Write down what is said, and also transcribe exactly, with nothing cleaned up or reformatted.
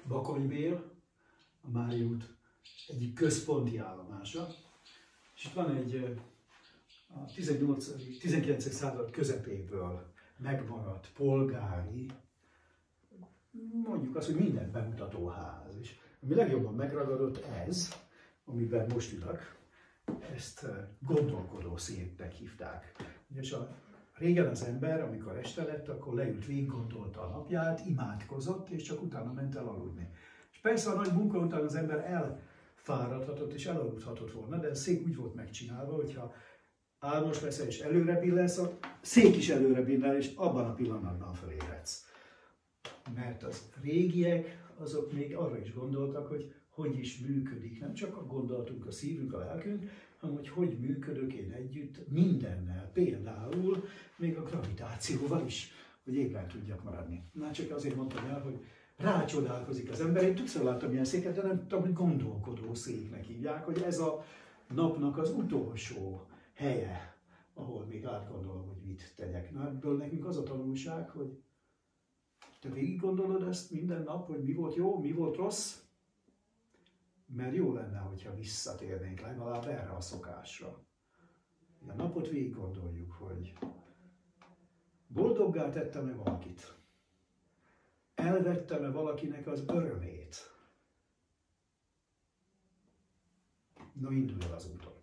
Bakonybél, a Márai út egyik központi állomása. És itt van egy a tizenkilencedik század közepéből megmaradt polgári, mondjuk azt, hogy mindent bemutató ház. És ami legjobban megragadott ez, amiben most ülök, ezt gondolkodó széknek hívták. És a, régen az ember, amikor este lett, akkor leült, végig gondolta a napját, imádkozott, és csak utána ment el aludni. És persze a nagy munka után az ember elfáradhatott és elaludhatott volna, de a szék úgy volt megcsinálva, hogyha álmos leszel és előre billensz, a szék is előre billen, és abban a pillanatban felébredsz. Mert az régiek, azok még arra is gondoltak, hogy hogy is működik, nem csak a gondolatunk, a szívünk, a lelkünk, hanem hogy hogy működök én együtt mindennel, például még a gravitációval is, hogy ébren tudjak maradni. Na csak azért mondtam el, hogy rácsodálkozik az ember. Én többször láttam ilyen széket, de nem tudom, hogy gondolkodó széknek hívják, hogy ez a napnak az utolsó helye, ahol még átgondolom, hogy mit tegyek. Na, ebből nekünk az a tanulság, hogy te végig gondolod ezt minden nap, hogy mi volt jó, mi volt rossz, mert jó lenne, hogyha visszatérnénk legalább erre a szokásra. A napot végig gondoljuk, hogy boldoggá tettem-e valakit, elvettem-e valakinek az örömét. No, indulj el az úton.